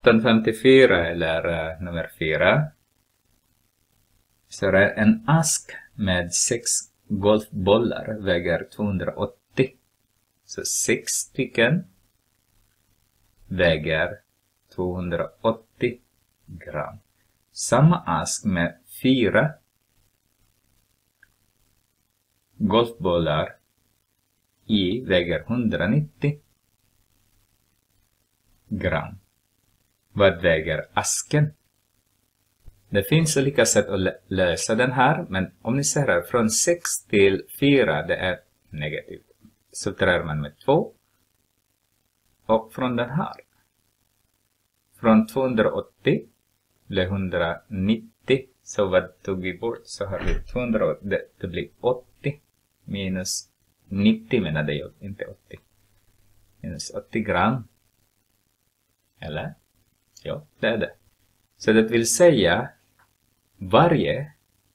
1954 eller nummer 4. Så det är en ask med 6 golfbollar väger 280. Så 6 stycken väger 280 gram. Samma ask med 4 golfbollar i väger 190 gram. Vad väger asken? Det finns olika sätt att lösa den här, men om ni ser här, från 6 till 4 det är negativt. Så drar man med 2. Och från den här, från 280 blir 190. Så vad tog vi bort? Så har vi 280, det blir 80 minus 90 menade jag, inte 80. Minus 80 gram. Eller? Ja, det är det. Så det vill säga varje,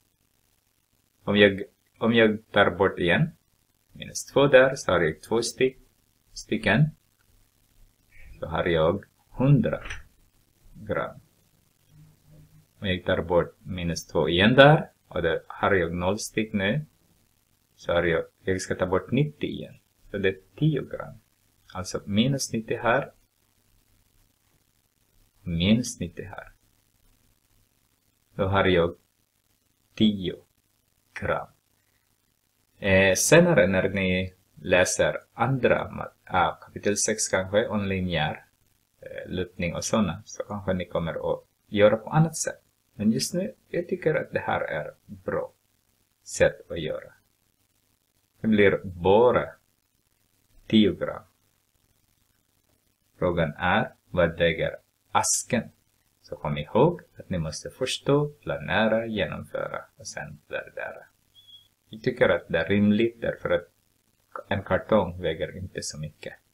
om jag tar bort igen, minus 2 där, så har jag 2 stycken. Så har jag 100 gram. Om jag tar bort minus 2 igen där, och då har jag 0 styck nu, så har jag ska ta bort 90 igen. Så det är 10 gram. Alltså minus 90 här, minus 90 här. Då har jag 10 gram. Senare när ni läser andra kapitel 6 kanske, om linjär luttning och sådana, så kanske ni kommer att göra på annat sätt. Men just nu, jag tycker att det här är bra sätt att göra. Det blir bara 10 gram. Frågan är, vad väger asken? Så kom ihåg att ni måste förstå, planera, genomföra och sen värdera. Jag tycker att det är rimligt därför att en kartong väger inte så mycket.